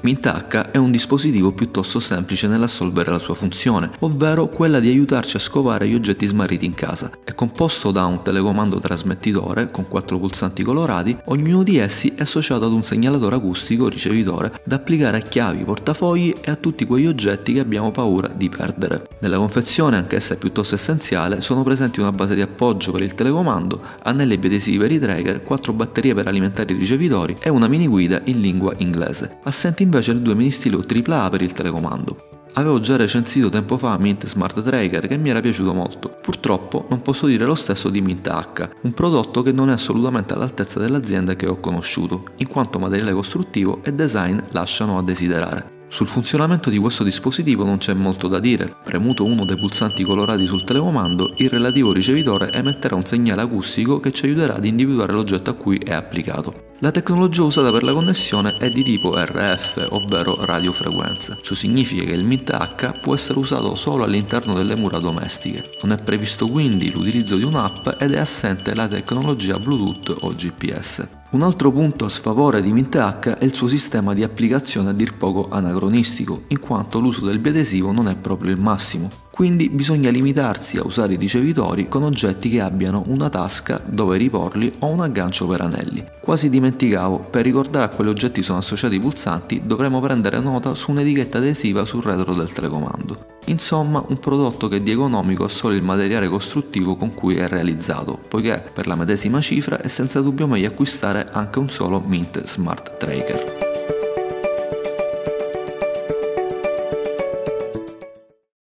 Mint H è un dispositivo piuttosto semplice nell'assolvere la sua funzione, ovvero quella di aiutarci a scovare gli oggetti smarriti in casa. È composto da un telecomando trasmettitore con 4 pulsanti colorati, ognuno di essi è associato ad un segnalatore acustico ricevitore da applicare a chiavi, portafogli e a tutti quegli oggetti che abbiamo paura di perdere. Nella confezione, anch'essa piuttosto essenziale, sono presenti una base di appoggio per il telecomando, anelli adesivi per i trigger, 4 batterie per alimentare i ricevitori e una mini guida in lingua inglese. Assenti invece le 2 mini stilo AAA per il telecomando. Avevo già recensito tempo fa Mint Smart Tracker che mi era piaciuto molto. Purtroppo non posso dire lo stesso di Mint H, un prodotto che non è assolutamente all'altezza dell'azienda che ho conosciuto, in quanto materiale costruttivo e design lasciano a desiderare. Sul funzionamento di questo dispositivo non c'è molto da dire. Premuto uno dei pulsanti colorati sul telecomando, il relativo ricevitore emetterà un segnale acustico che ci aiuterà ad individuare l'oggetto a cui è applicato. La tecnologia usata per la connessione è di tipo RF, ovvero radiofrequenza. Ciò significa che il Mint H può essere usato solo all'interno delle mura domestiche. Non è previsto quindi l'utilizzo di un'app ed è assente la tecnologia Bluetooth o GPS. Un altro punto a sfavore di Mint H è il suo sistema di applicazione a dir poco anacronistico, in quanto l'uso del biadesivo non è proprio il massimo. Quindi bisogna limitarsi a usare i ricevitori con oggetti che abbiano una tasca dove riporli o un aggancio per anelli. Quasi dimenticavo, per ricordare a quali oggetti sono associati i pulsanti dovremo prendere nota su un'etichetta adesiva sul retro del telecomando. Insomma, un prodotto che di economico ha solo il materiale costruttivo con cui è realizzato, poiché per la medesima cifra è senza dubbio meglio acquistare anche un solo Mint Smart Tracker.